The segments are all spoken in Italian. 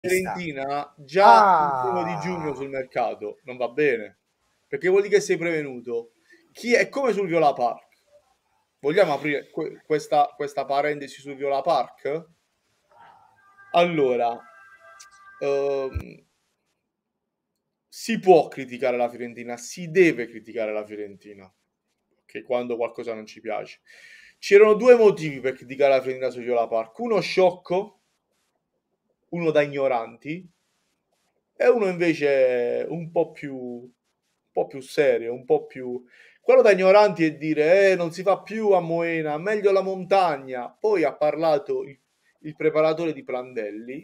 Fiorentina già il 1 di giugno sul Ah, mercato non va bene, perché vuol dire che sei prevenuto. Chi è come sul Viola Park? Vogliamo aprire questa parentesi sul Viola Park? Allora, ehm, si può criticare la Fiorentina, si deve criticare la Fiorentina, che quando qualcosa non ci piace. C'erano due motivi per criticare la Fiorentina sul Viola Park: uno sciocco, uno da ignoranti, e uno invece un po' più serio, un po' più... Quello da ignoranti è dire, non si fa più a Moena, meglio la montagna. Poi ha parlato il preparatore di Prandelli,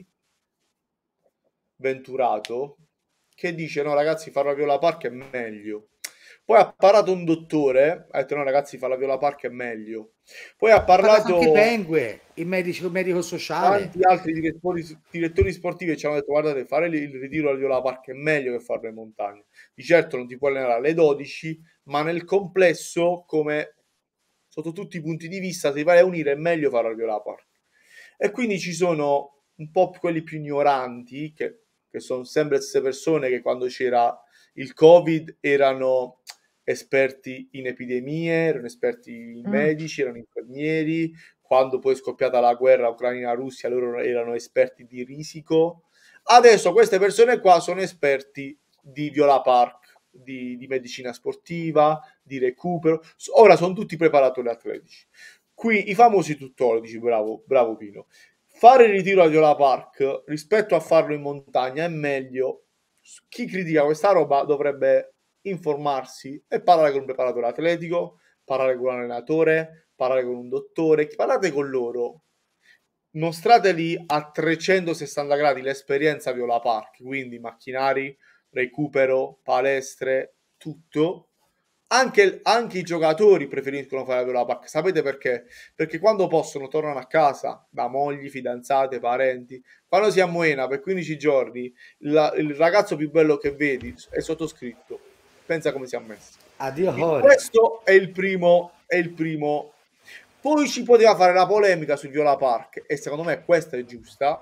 Venturato, che dice, no ragazzi, fare la Viola Park è meglio. Poi ha parlato un dottore, ha detto, no ragazzi, fare la Viola Park è meglio. Poi ha ha parlato anche parlato Pengue, il medico sociale. tanti altri direttori sportivi che ci hanno detto guardate, fare il ritiro al Viola Park è meglio che farlo in montagna. Di certo non ti puoi allenare alle 12, ma nel complesso, come sotto tutti i punti di vista, se ti vai a unire è meglio farlo al Viola Park. E quindi ci sono un po' quelli più ignoranti, che sono sempre le stesse persone che quando c'era il Covid erano esperti in epidemie, erano esperti in Mm. medici, erano infermieri. Quando poi è scoppiata la guerra Ucraina-Russia, loro erano esperti di risico. Adesso queste persone qua sono esperti di Viola Park, di medicina sportiva, di recupero. Ora sono tutti preparatori atletici. Qui i famosi tuttologi, bravo, bravo Pino. Fare il ritiro a Viola Park rispetto a farlo in montagna è meglio. Chi critica questa roba dovrebbe informarsi e parlare con un preparatore atletico, parlare con un allenatore, parlare con un dottore, parlate con loro, mostrateli a 360 gradi l'esperienza Viola Park, quindi macchinari, recupero, palestre, tutto. Anche i giocatori preferiscono fare la Viola Park. Sapete perché? Perché quando possono tornano a casa da mogli, fidanzate, parenti. Quando si ammoena per 15 giorni, il ragazzo più bello che vedi è sottoscritto. Pensa come si è messo. Addio E Core. questo è il primo. Poi ci poteva fare la polemica su Viola Park e secondo me questa è giusta.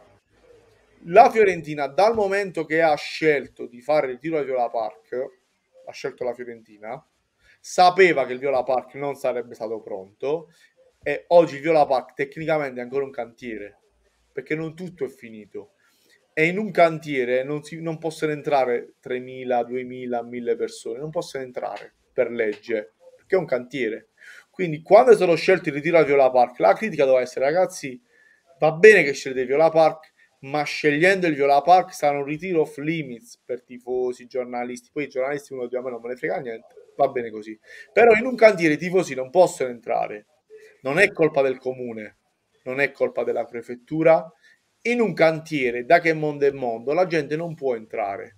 La Fiorentina, dal momento che ha scelto di fare il tiro al Viola Park, ha scelto la Fiorentina, sapeva che il Viola Park non sarebbe stato pronto e oggi il Viola Park tecnicamente è ancora un cantiere, perché non tutto è finito. E in un cantiere non possono entrare 3.000, 2.000, 1.000 persone, non possono entrare per legge, perché è un cantiere. Quindi quando è stato scelto il ritiro al Viola Park, la critica doveva essere, ragazzi, va bene che scegliete il Viola Park, ma scegliendo il Viola Park sarà un ritiro off limits per tifosi, giornalisti. Poi i giornalisti uno dice a me non me ne frega niente, va bene così. Però in un cantiere i tifosi non possono entrare. Non è colpa del comune, non è colpa della prefettura. In un cantiere, da che mondo è mondo, la gente non può entrare.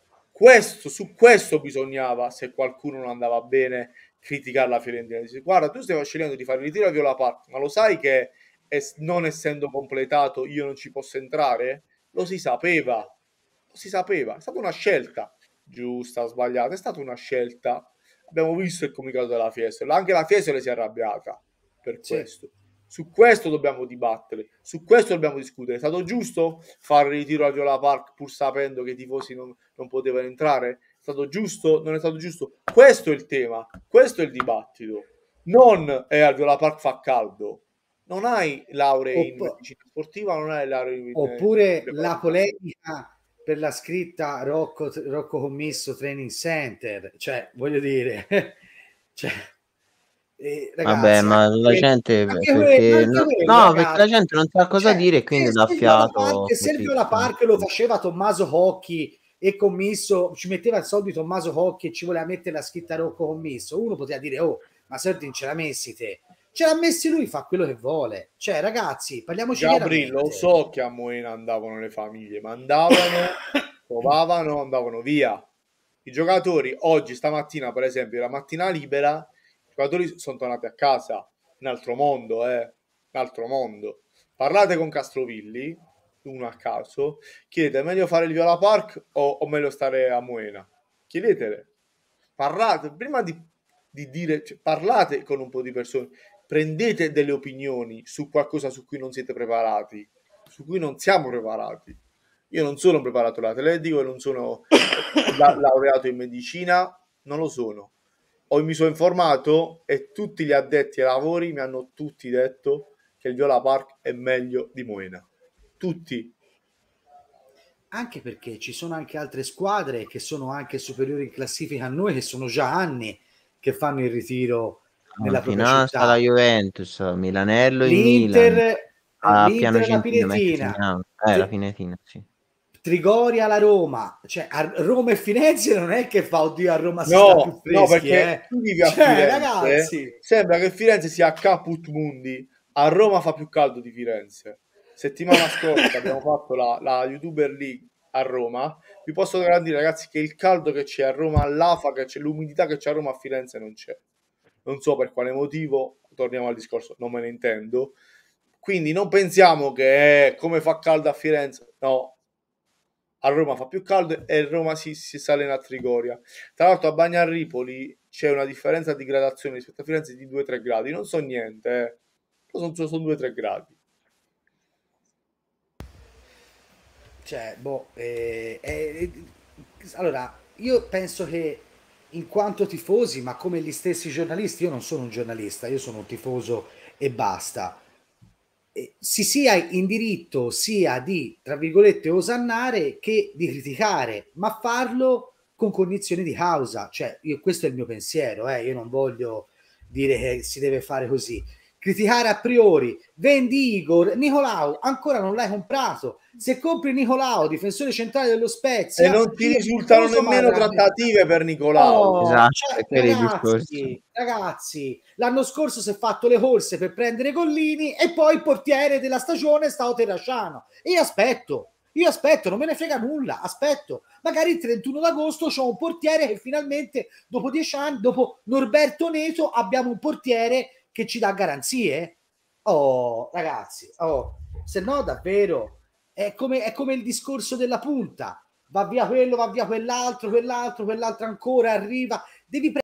Su questo bisognava, se qualcuno non andava bene, criticare la Fiorentina. Dice, guarda, tu stai scegliendo di fare il ritiro a Viola Park, ma lo sai che non essendo completato io non ci posso entrare? Lo si sapeva, è stata una scelta giusta, sbagliata, è stata una scelta. Abbiamo visto il comunicato della Fiesole, anche la Fiesole si è arrabbiata per Sì. questo. Su questo dobbiamo dibattere, su questo dobbiamo discutere. È stato giusto fare il ritiro a Viola Park pur sapendo che i tifosi non potevano entrare? È stato giusto? Non è stato giusto? Questo è il tema, questo è il dibattito. Non è al Viola Park fa caldo. Non hai lauree in Opp- medicina sportiva, non hai lauree in Oppure la preparazione atletico. polemica per la scritta Rocco Commisso Training Center, cioè voglio dire, cioè, Vabbè, ragazzi, ma la gente perché anche quello, no, perché la ragazzi, gente non sa cosa cioè, dire e quindi dà fiato Se il così. Viola Park lo faceva Tommaso Hocchi e Commisso, ci metteva il soldi Tommaso Hocchi e ci voleva mettere la scritta Rocco Commisso, uno poteva dire, oh, ma se non ce l'ha messi te. Ce l'ha messi lui, fa quello che vuole. Cioè, ragazzi, parliamoci Gabri, lo chiaramente. so che a Moena andavano le famiglie, ma andavano, provavano, andavano via. I giocatori oggi, stamattina, per esempio, la mattina libera, i giocatori sono tornati a casa. Un altro mondo, un altro mondo. Parlate con Castrovilli, uno a caso, chiedete, è meglio fare il Viola Park o meglio stare a Moena? Chiedetele. Parlate, prima di dire, cioè, parlate con un po' di persone, prendete delle opinioni su qualcosa su cui non siete preparati, su cui non siamo preparati. Io non sono un preparatore atletico e non sono laureato in medicina, non lo sono. Mi sono informato e tutti gli addetti ai lavori mi hanno tutti detto che il Viola Park è meglio di Moena. Tutti. Anche perché ci sono anche altre squadre che sono anche superiori in classifica a noi, che sono già anni che fanno il ritiro nella propria città. La Juventus, Milanello in l'Inter, Milan, l'Inter la Pinetina, la Pinetina, sì. Trigoria la Roma, cioè a Roma e Firenze non è che fa oddio a Roma si sta più freschi, no, perché tu vivi a Firenze, ragazzi, sembra che Firenze sia Caput Mundi, a Roma fa più caldo di Firenze. Settimana scorsa abbiamo fatto la YouTuber League a Roma, vi posso garantire ragazzi che il caldo che c'è a Roma, l'afa che c'è, l'umidità che c'è a Roma, a Firenze non c'è. Non so per quale motivo, torniamo al discorso, non me ne intendo. Quindi non pensiamo che come fa caldo a Firenze, no, a Roma fa più caldo e a Roma si sale a Trigoria. Tra l'altro a Bagnarripoli c'è una differenza di gradazione rispetto a Firenze di 2-3 gradi, non so niente, sono 2-3 gradi. Cioè, allora, io penso che in quanto tifosi, ma come gli stessi giornalisti, io non sono un giornalista, io sono un tifoso e basta, si sia in diritto sia di, tra virgolette, osannare che di criticare, ma farlo con cognizione di causa. Cioè, questo è il mio pensiero, io non voglio dire che si deve fare così. Criticare a priori, vendi Igor, Nicolau, ancora non l'hai comprato. Se compri Nicolau, difensore centrale dello Spezia, e non ti risultano nemmeno trattative per Nicolau. Esatto, cioè, ragazzi, l'anno scorso si è fatto le corse per prendere Gollini e poi il portiere della stagione è stato Terracciano. E io aspetto, non me ne frega nulla, aspetto. Magari il 31 d'agosto c'ho un portiere che finalmente, dopo 10 anni, dopo Norberto Neto, abbiamo un portiere che ci dà garanzie. Oh, ragazzi, se no davvero è come il discorso della punta. Va via quello, va via quell'altro ancora arriva. Devi